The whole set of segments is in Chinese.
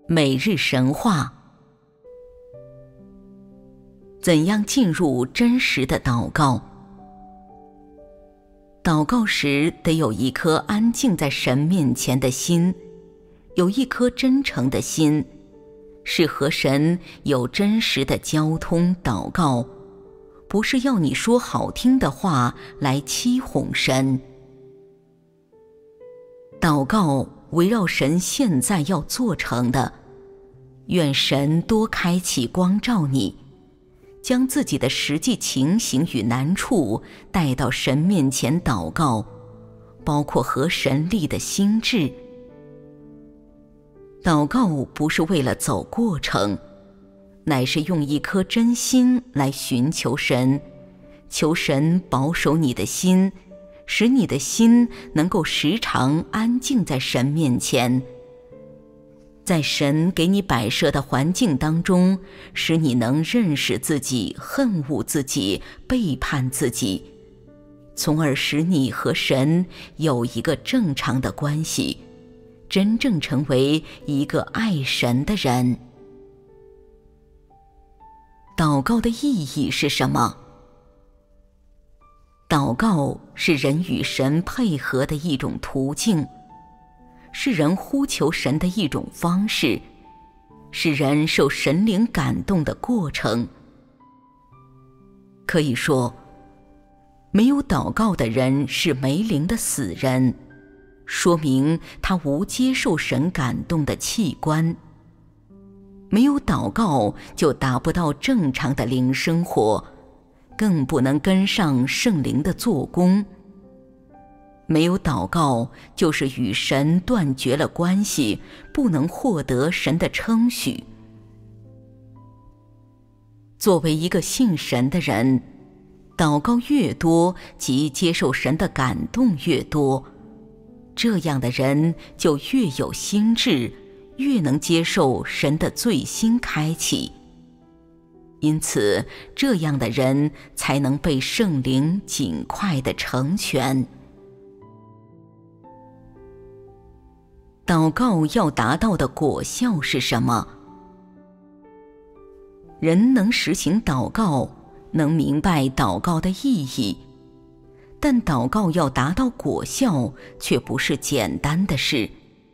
每日神话。怎样进入真实的祷告？祷告时得有一颗安静在神面前的心，有一颗真诚的心，是和神有真实的交通祷告，不是要你说好听的话来欺哄神。祷告围绕神现在要做成的，愿神多开启光照你，将自己的实际情形与难处带到神面前祷告，包括和神立的心志。祷告不是为了走过程，乃是用一颗真心来寻求神，求神保守你的心，使你的心能够时常安静在神面前，在神给你摆设的环境当中，使你能认识自己，恨恶自己，背叛自己，从而使你和神有一个正常的关系，真正成为一个爱神的人。祷告的意义是什么？祷告是人与神配合的一种途径，是人呼求神的一种方式，是人受神灵感动的过程。可以说，没有祷告的人是没灵的死人，说明他无接受神感动的器官。没有祷告就达不到正常的灵生活，更不能跟上圣灵的做工。没有祷告，就是与神断绝了关系，不能获得神的称许。作为一个信神的人，祷告越多，即接受神的感动越多，这样的人就越有心智，越能接受神的最新开启。因此，这样的人才能被圣灵尽快地成全。祷告要达到的果效是什么？人能实行祷告，能明白祷告的意义，但祷告要达到果效，却不是简单的事。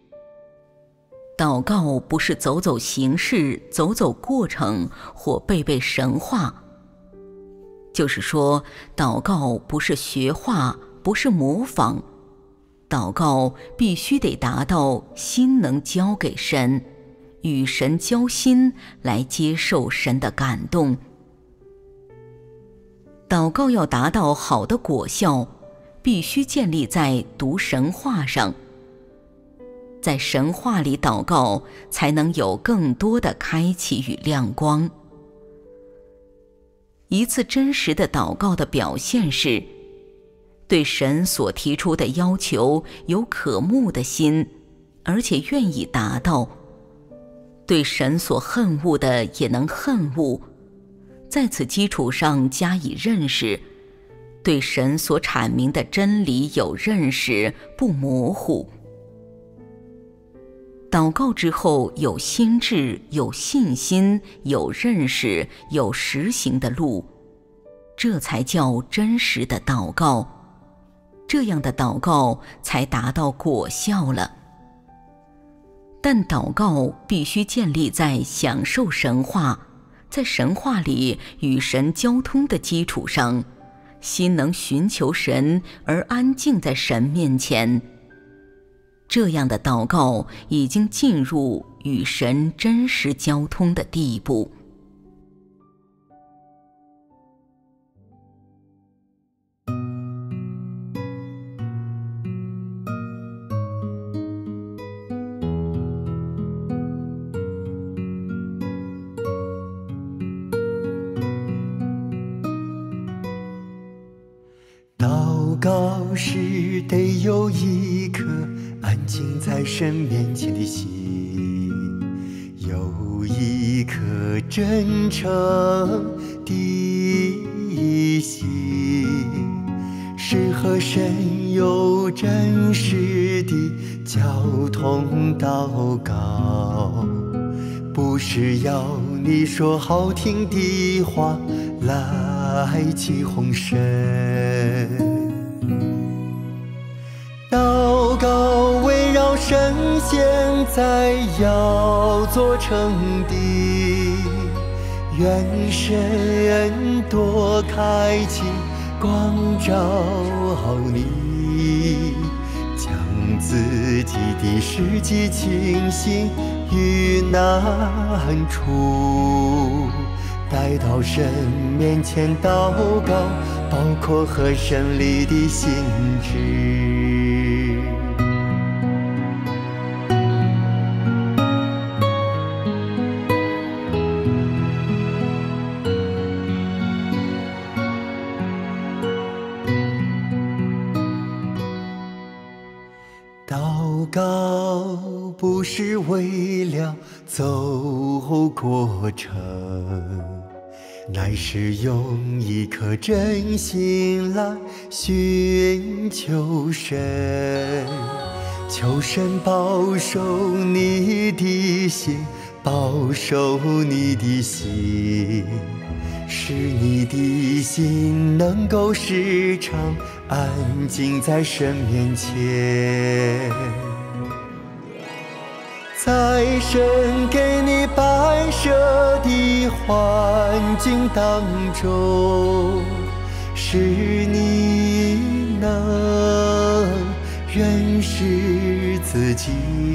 祷告不是走走形式，走走过程，或背背神话。就是说，祷告不是学话，不是模仿。祷告必须得达到心能交给神，与神交心，来接受神的感动。祷告要达到好的果效，必须建立在读神话上。在神话里祷告，才能有更多的开启与亮光。一次真实的祷告的表现是，对神所提出的要求有渴慕的心，而且愿意达到；对神所恨恶的也能恨恶，在此基础上加以认识，对神所阐明的真理有认识，不模糊。祷告之后有心智，有信心，有认识，有实行的路，这才叫真实的祷告。这样的祷告才达到果效了。但祷告必须建立在享受神话，在神话里与神交通的基础上，心能寻求神而安静在神面前。这样的祷告已经进入与神真实交通的地步。 祷告时得有一颗安静在神面前的心，有一颗真诚的心，是和神有真实的交通祷告。 不是要你说好听的话来起哄声。祷告围绕神现在要做成的，愿神多开启光照你，将自己的实际情形与难处带到神面前祷告，包括和神里的心志。祷告不是为了走过程，乃是用一颗真心来寻求神。求神保守你的心，保守你的心，使你的心能够时常安静在神面前。在神给你摆设的环境当中，使你能认识自己，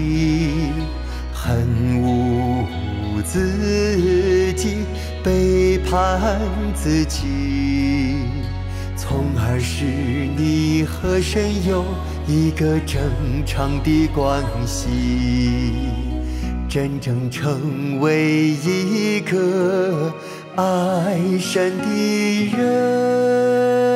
恨恶自己，背叛自己，从而使你和神有一个正常的关系，真正成为一个爱神的人。